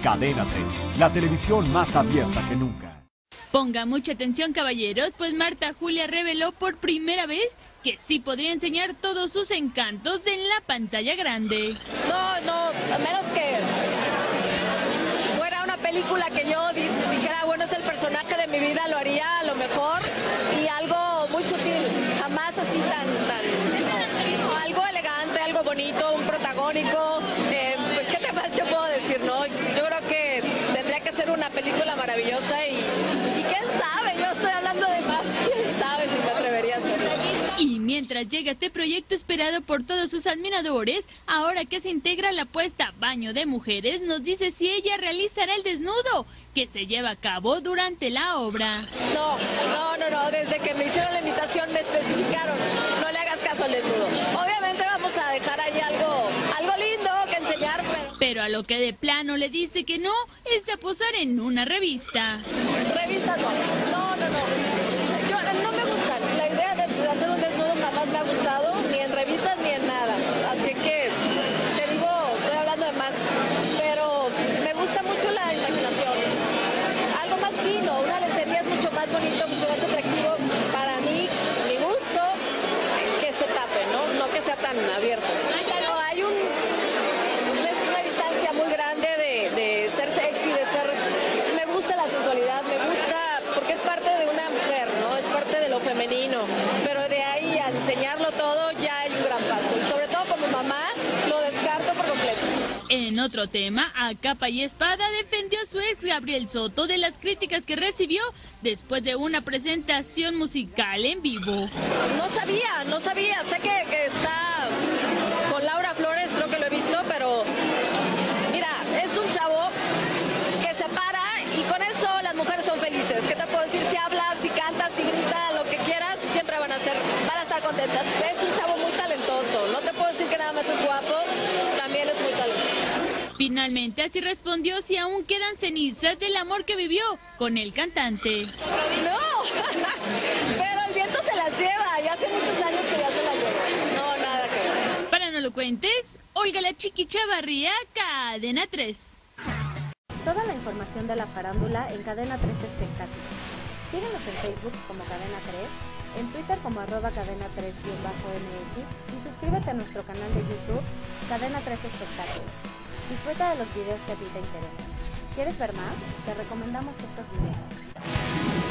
Cadena 30, la televisión más abierta que nunca. Ponga mucha atención, caballeros, pues Marta Julia reveló por primera vez que sí podría enseñar todos sus encantos en la pantalla grande. No, a menos que fuera una película que yo dijera, bueno, es el personaje de mi vida, lo haría a lo mejor, y algo muy sutil, jamás así no, algo elegante, algo bonito, un protagónico, pues qué te más yo puedo decir, ¿no? Yo creo que tendría que ser una película maravillosa y quién sabe, yo estoy hablando de más, quién sabe si me atrevería a hacerlo. Y mientras llega este proyecto esperado por todos sus admiradores, ahora que se integra la puesta Baño de Mujeres, nos dice si ella realizará el desnudo que se lleva a cabo durante la obra. No, desde que me hicieron la invitación me especificaron, no le hagas caso al desnudo. Obviamente vamos a dejar ahí algo lindo que enseñar, pero a lo que de plano le dice que no, es a posar en una revista. Revistas no. Yo no me gustan, la idea de hacer un desnudo jamás me ha gustado, ni en revistas ni en nada. Así que, te digo, estoy hablando de más, pero me gusta mucho la imaginación. Algo más fino, una lencería es mucho más bonito, mucho más atractivo para mí, mi gusto, que se tape, ¿no? No que sea tan abierto. Pero hay una distancia muy grande de ser sexy, me gusta la sensualidad, me gusta, porque es parte de una mujer, ¿no? Es parte de lo femenino, pero de ahí a enseñarlo todo ya hay un gran paso, y sobre todo como mamá lo descarto por completo. En otro tema, a capa y espada defendió a su ex Gabriel Soto de las críticas que recibió después de una presentación musical en vivo. No sabía, sé que está con Laura Flores, creo que lo he visto, pero mira, es un chavo que se para y con eso las mujeres son felices. ¿Qué te puedo decir? Si hablas, si cantas, si gritas, lo que quieras, siempre van a estar contentas. Es un chavo muy talentoso, no te puedo decir que nada más es guapo, también es muy talentoso. Finalmente así respondió si aún quedan cenizas del amor que vivió con el cantante. No, pero el viento se las lleva y hace muchos años que ya se las lleva. No, nada que ver. Para No Lo Cuentes, Olga la Chiqui Chavarría, Cadena 3. Toda la información de la farándula en Cadena 3 Espectáculos. Síguenos en Facebook como Cadena 3, en Twitter como @Cadena 3-MX y suscríbete a nuestro canal de YouTube Cadena 3 Espectáculos. Disfruta de los videos que a ti te interesan. ¿Quieres ver más? Te recomendamos estos videos.